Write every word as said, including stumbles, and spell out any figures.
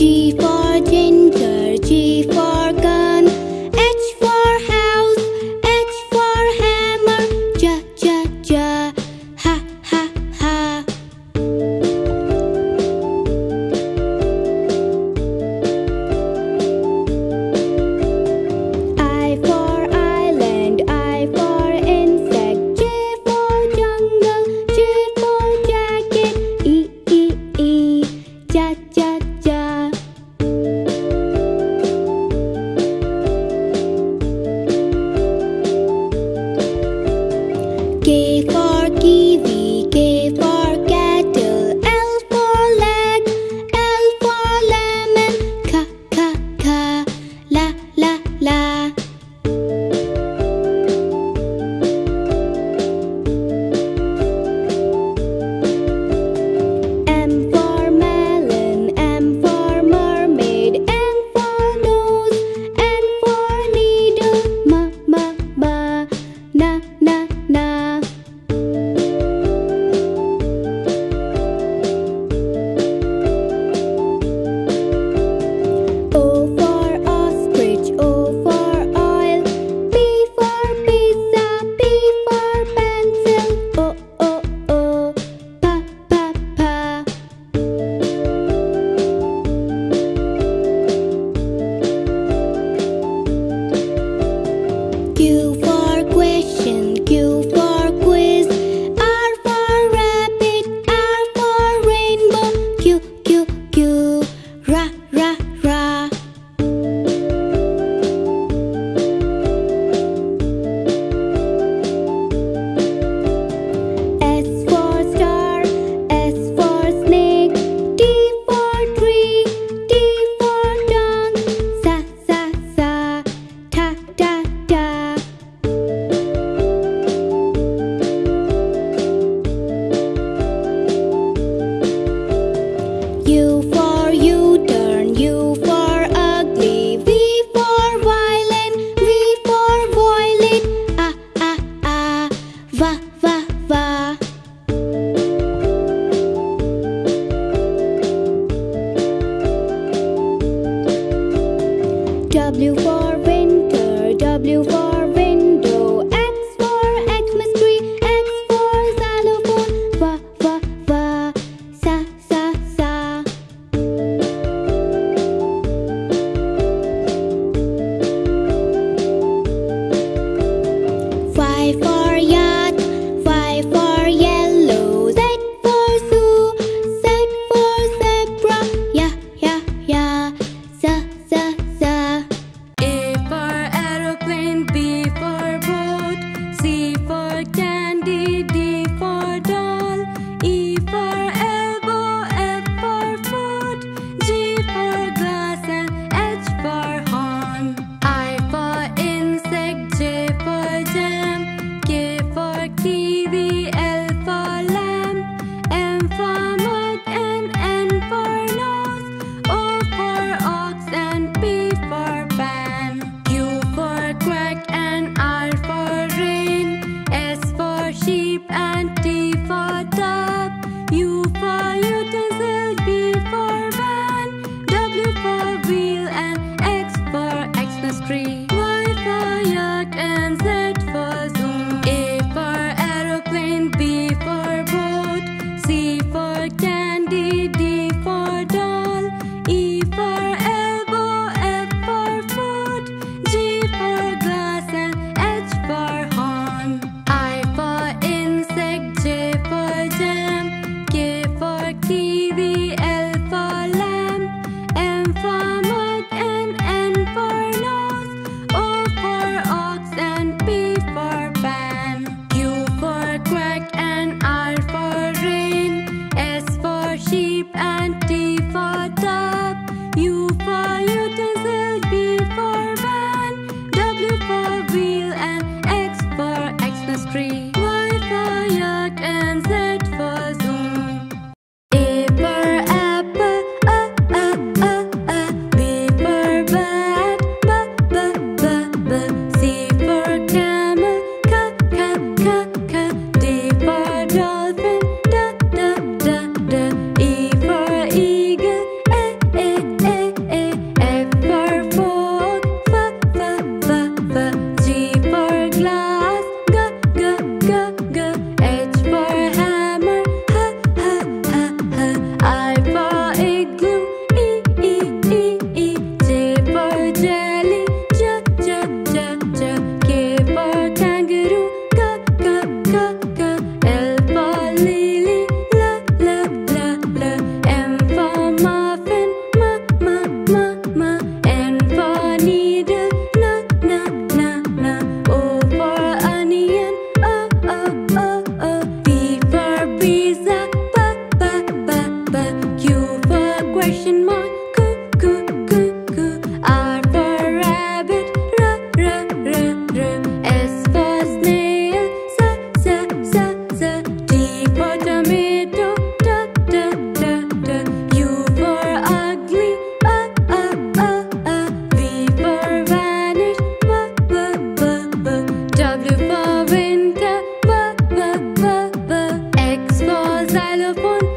G for ginger, G for gun, H for house, H for hammer, J, J, J, ha, ha, ha. I for island, I for insect, J for jungle, J for jacket, E, E, E, ja, ja, ja. in mine. Coo, coo, coo, coo. R for rabbit. R, r, r, r. S for snail. S, s, s, s. T for tomato. T, t, t, t. U for ugly. Uh, uh, uh, uh. V for vanish. W, w, w, w. W for winter. W, w, w, w. X for xylophone.